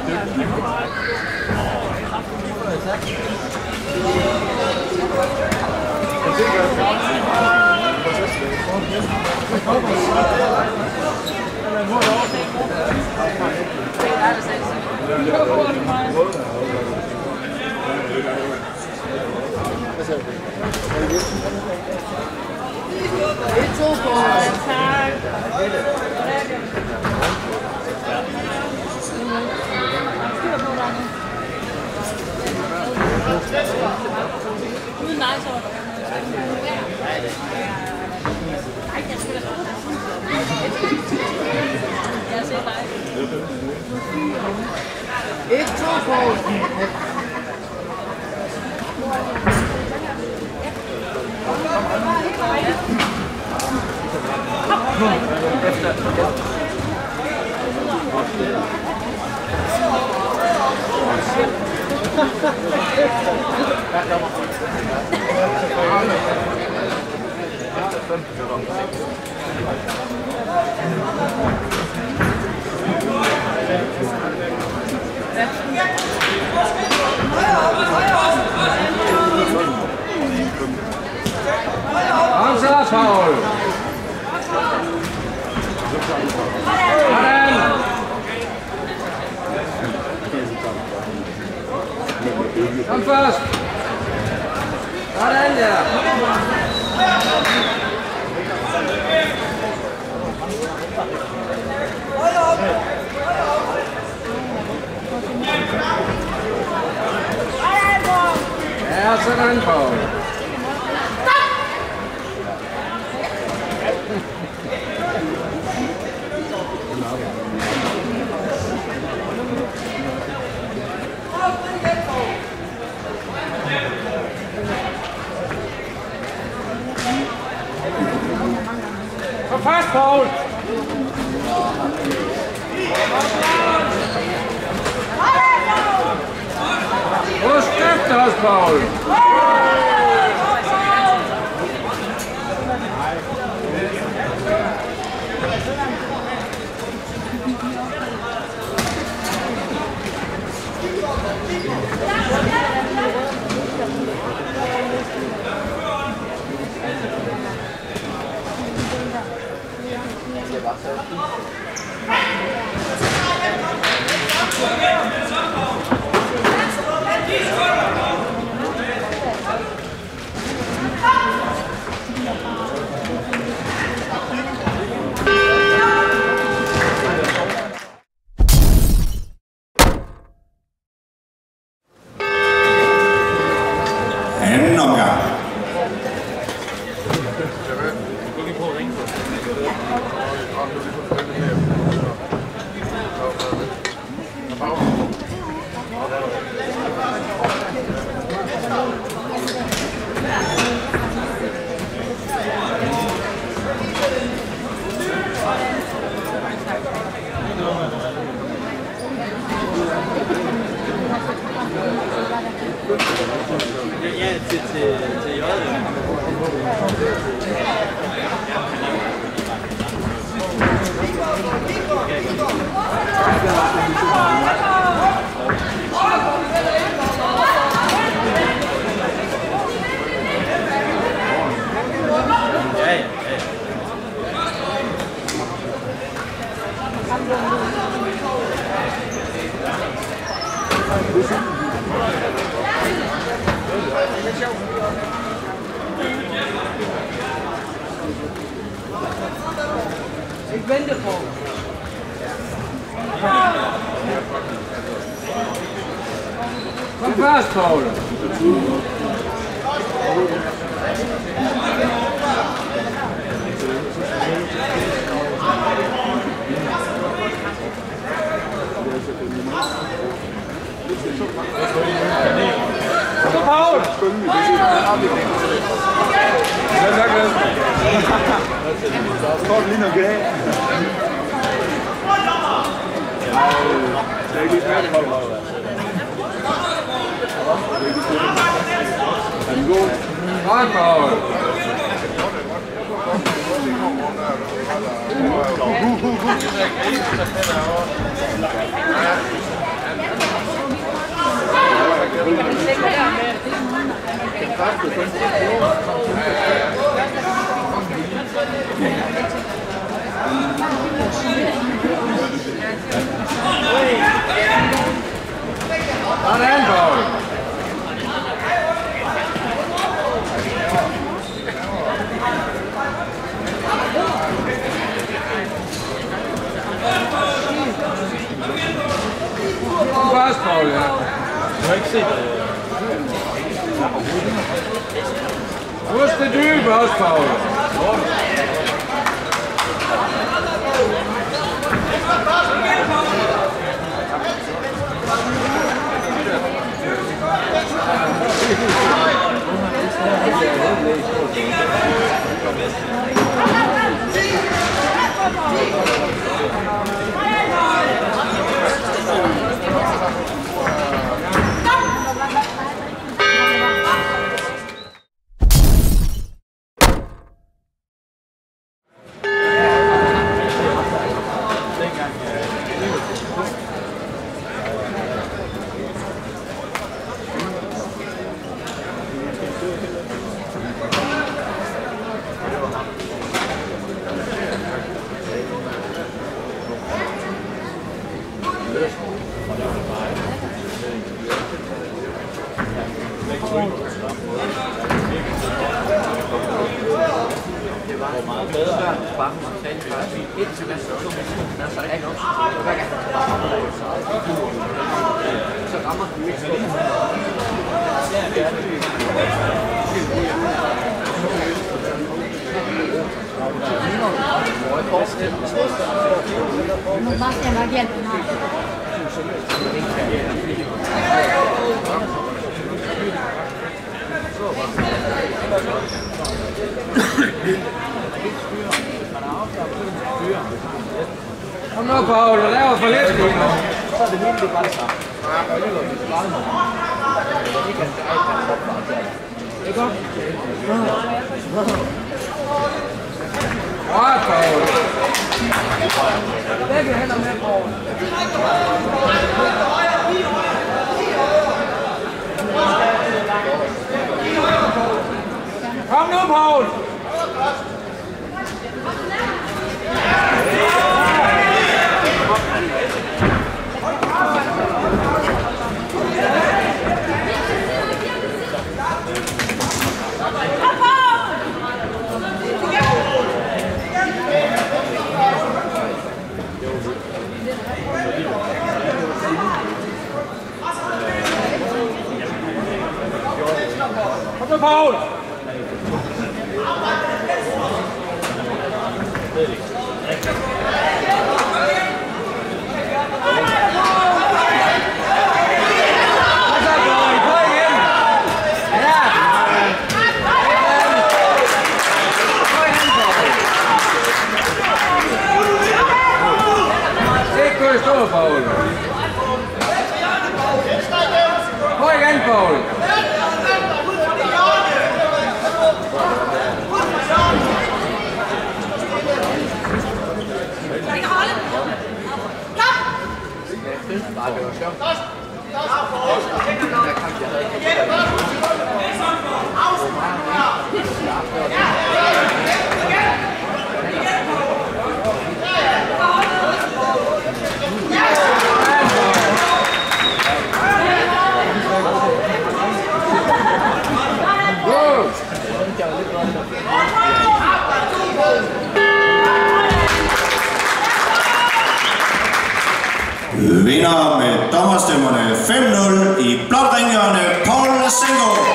Paul. Kom først. Sådan der. Ja, sådan Paul. Kom fast, Paul! Hvor skæft os, Paul! Anden omgang. Ja, til Jørgen. Ik ben er gewoon. Kom først, Paul! Kom, Paul! Står du lige noget galt? Det er ikke lige færdigt, hold. Er den god? Godt, Paul! Sådan, Paul. Fast, Paul, ja. Du har ikke set det. Husk det dybe også, Paul. Det var meget bedre at sparke mig til et til næste år, så er ikke også. Hver gang han sparker, så rammer du ikke så. Non basta la dieta, no. Kom nu, Paul, du laver for lidt nu. Så er det hele, det er bare det samme. Ikke godt? Godt, Paul. Begge hænder med, Paul. Kom nu, Paul. Kom nu, Paul. Stå, Paul. Gå igen, Paul. Vinder med dommerstemmerne 5-0 i blåt ringhjørne, Paul Lasengo.